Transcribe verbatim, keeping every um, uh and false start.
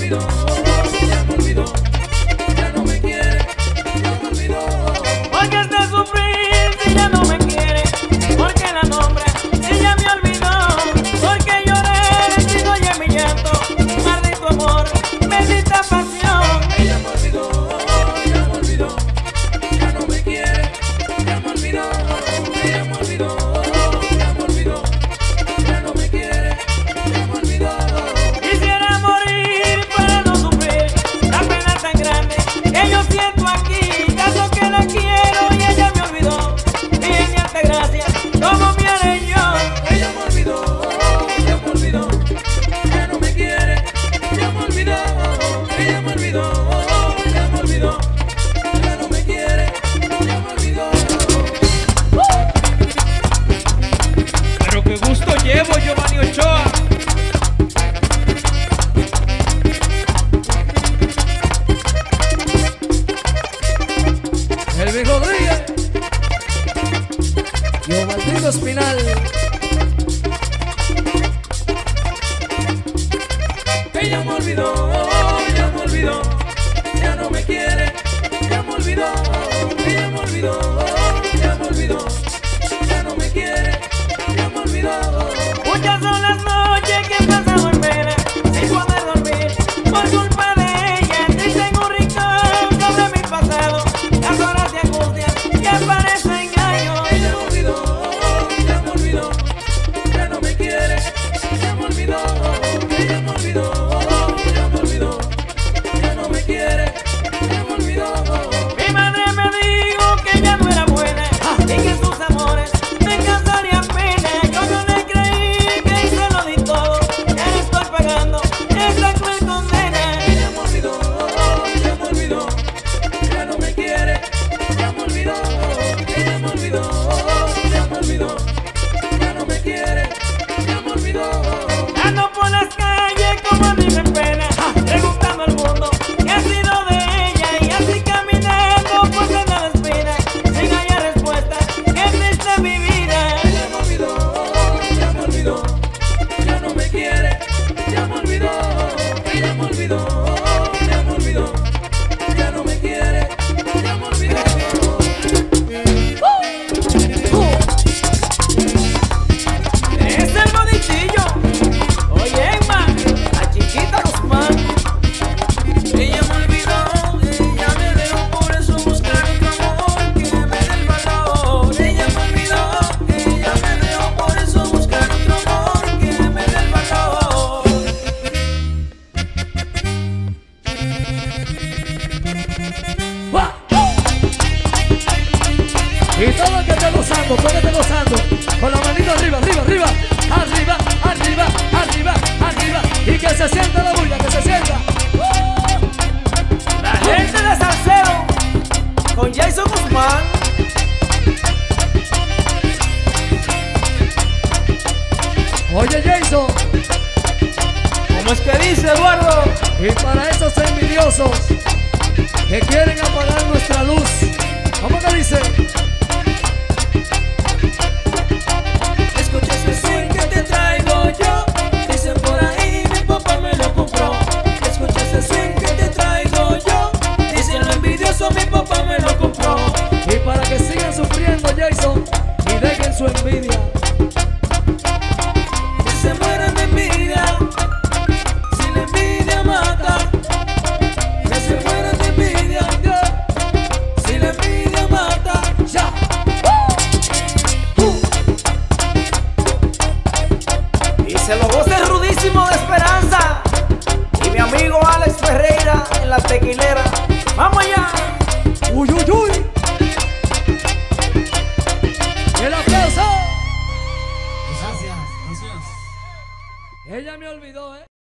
olvidó, ya me olvidó, ya no me quiere, ya me olvidó. Porque es de sufrir si ya no me quiere, porque la nombre si ya me olvidó, porque lloré si no oye mi llanto, maldito amor, bendita pasión. Ella me olvidó, ya me olvidó, ya no me quiere, ya me olvidó. Ella me olvidó, ya me olvidó, ya no me quiere, ya me olvidó. Quisiera morir para no sufrir la pena tan grande que yo siento aquí, tanto que la quiero y ella me olvidó. Y mi arte gracias, ¿cómo me haré yo? Ella me olvidó, ya me olvidó, ya no me quiere, ya me olvidó. Ella me olvidó, ya me olvidó, ya no me quiere, ya me olvidó. Pero qué gusto llevo, Giovanni Ochoa. Elvin Rodríguez, Yo Maldito Espinal. Ella me olvidó, ya me olvidó, ya no me quiere, ya me olvidó. Ella me olvidó, ya me olvidó, ya no me quiere, ya me olvidó. Muchas son las noches que he pasado en vela sin poder dormir por culpa de ella. Triste en un rincón sobre mi pasado, las horas de angustia que parecen años. Ella me olvidó, ya me olvidó, ya no me quiere, ya me olvidó. Ella me olvidó, ya me olvidó, ya no me quiere, ya me olvidó. Mi madre me dijo que ella no era buena y que sus amores me causarían pena. Yo no le creí, que hice lo di todo, que ahora estoy pagando esta cruel condena. Ella me olvidó, ya me olvidó, ya no me quiere, ya me olvidó. Ella me olvidó, ya me olvidó, ya no me quiere, ya me olvidó. Ando por las calles como niño en pena, preguntando al mundo qué ha sido de ella, y así caminando por senda de espinas, sin hallar respuesta, qué triste mi vida. Ella me olvidó, ya me olvidó, ya no me quiere, ya me olvidó. Ella me olvidó, ya me olvidó, ya no me quiere, ya me olvidó. Es el bonitillo, oye Emma, la chiquita Guzmán. Ella me olvidó, ella me dejó, por eso buscar otro amor que me dé el valor. Ella me olvidó, ella me dejó, por eso buscar otro amor que me dé el valor. ¡Wa! Y todo el que esté gozando, todo el que esté gozando, con la manita arriba, arriba, arriba, arriba, arriba, arriba, arriba, y que se sienta la bulla, que se sienta. La gente de Salcedo con Jason Guzmán. Oye Jason, ¿Cómo es que dice Eduardo? y para esos envidiosos que quieren apagar nuestra luz, ¿cómo que dice? Escucha ese swing que te traigo yo, dicen por ahí mi papá me lo compró. Escucha ese swing que te traigo yo, dicen lo envidioso mi papá me lo compró. Y para que sigan sufriendo Jason y dejen su envidia. Que se mueran de envidia, si la envidia mata. Que se mueran de envidia, si la envidia mata. ¡Ya! Y se lo goce rudísimo de Esperanza y mi amigo Alex Ferreira en la tequilera. ¡Vamos allá! ¡Uy, uy, uy! ¡El aplauso! Gracias, gracias. Ella me olvidó, ¿eh?